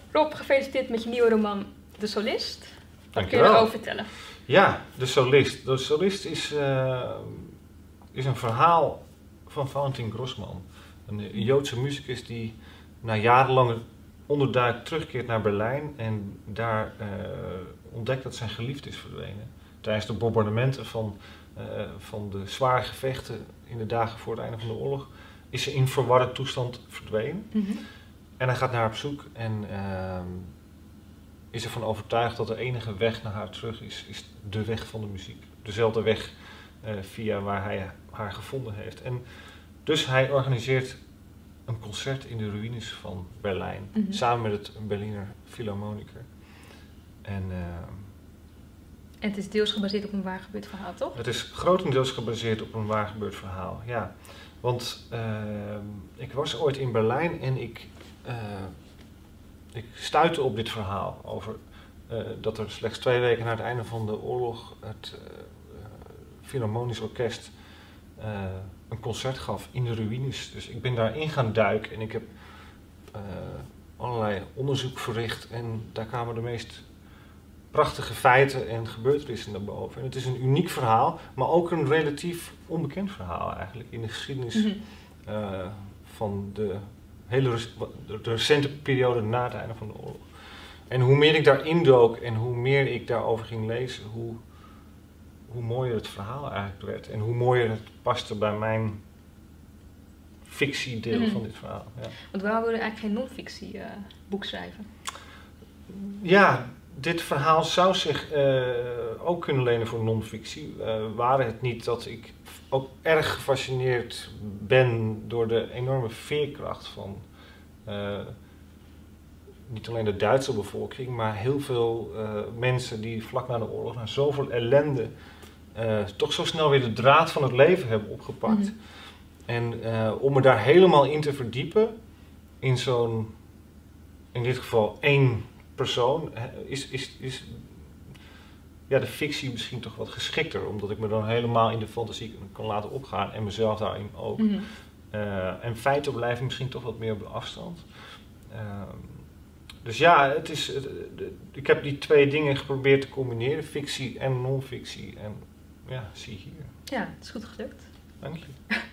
Rob, gefeliciteerd met je nieuwe roman De Solist. Wat kun je Dankjewel. erover vertellen? Ja, De Solist. De Solist is een verhaal van Valentin Grossman. Een Joodse muzikus die na jarenlange onderduik terugkeert naar Berlijn en daar ontdekt dat zijn geliefde is verdwenen. Tijdens de bombardementen van de zware gevechten in de dagen voor het einde van de oorlog is ze in verwarde toestand verdwenen. En hij gaat naar haar op zoek en is ervan overtuigd dat de enige weg naar haar terug is de weg van de muziek. Dezelfde weg via waar hij haar gevonden heeft. En dus hij organiseert een concert in de ruïnes van Berlijn, samen met het Berliner Philharmoniker. En het is deels gebaseerd op een waar gebeurd verhaal, toch? het is grotendeels gebaseerd op een waar gebeurd verhaal, ja. Want ik was ooit in Berlijn en ik stuitte op dit verhaal over dat er slechts 2 weken na het einde van de oorlog het Philharmonisch Orkest een concert gaf in de ruïnes. Dus ik ben daarin gaan duiken en ik heb allerlei onderzoek verricht en daar kwamen de meest prachtige feiten en gebeurtenissen naar boven. En het is een uniek verhaal, maar ook een relatief onbekend verhaal eigenlijk in de geschiedenis van de de recente periode na het einde van de oorlog. En hoe meer ik daarin dook en hoe meer ik daarover ging lezen, hoe mooier het verhaal eigenlijk werd. En hoe mooier het paste bij mijn fictiedeel van dit verhaal. Ja. Want waarom wil je eigenlijk geen non-fictie boek schrijven? Ja, dit verhaal zou zich ook kunnen lenen voor non-fictie. Waren het niet dat ik ook erg gefascineerd ben door de enorme veerkracht van niet alleen de Duitse bevolking, maar heel veel mensen die vlak na de oorlog na zoveel ellende toch zo snel weer de draad van het leven hebben opgepakt. En om me daar helemaal in te verdiepen, in zo'n, in dit geval 1 persoon, is ja, de fictie misschien toch wat geschikter, omdat ik me dan helemaal in de fantasie kan laten opgaan en mezelf daarin ook. En feiten blijven misschien toch wat meer op de afstand. Dus ja, ik heb die 2 dingen geprobeerd te combineren, fictie en non-fictie. En ja, zie hier. Ja, het is goed gelukt. Dank je.